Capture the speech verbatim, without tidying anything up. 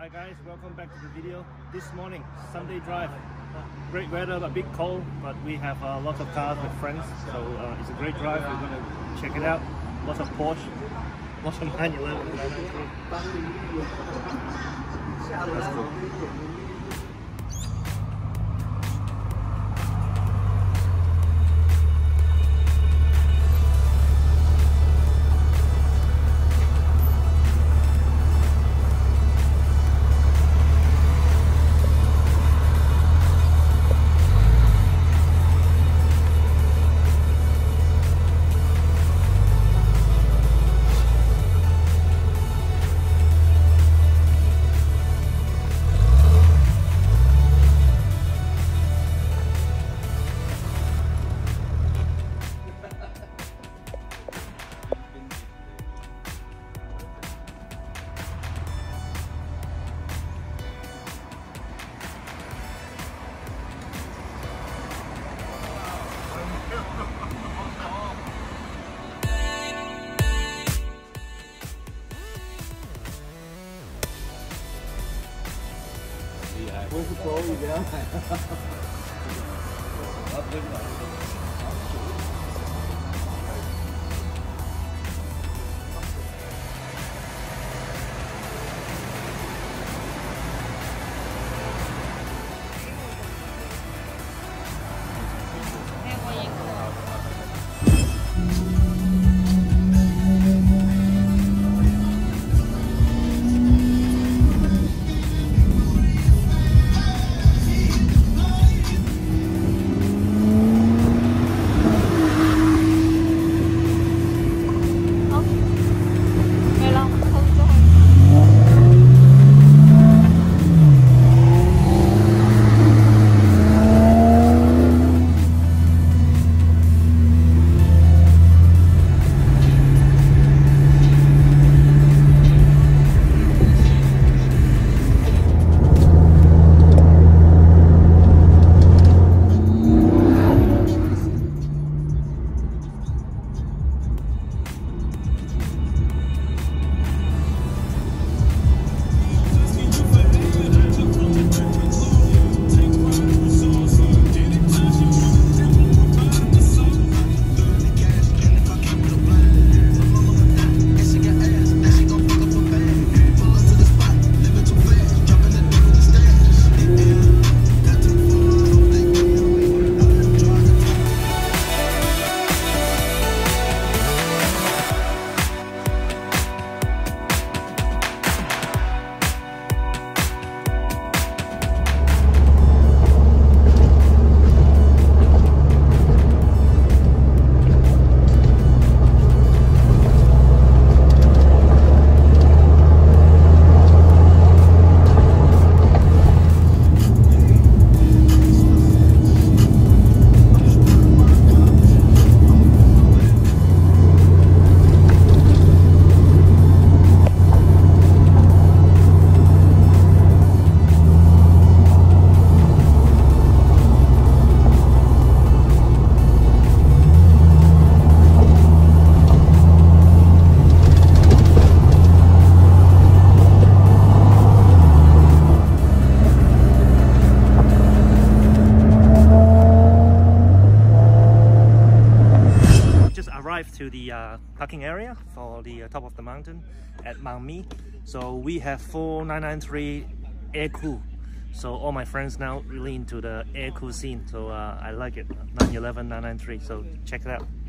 Hi guys, welcome back to the video. This morning, Sunday drive. Great weather, a bit cold, but we have a uh, lot of cars with friends, so uh, it's a great drive. We're going to check it out. Lots of Porsche, lots of nine eleven. Let's go. Với số số gì đó này. To the uh, parking area for the uh, top of the mountain at Mount. So we have four nine nine three air cool. So all my friends now really into the air cool scene. So uh, I like it. nine eleven nine ninety-three. So check it out.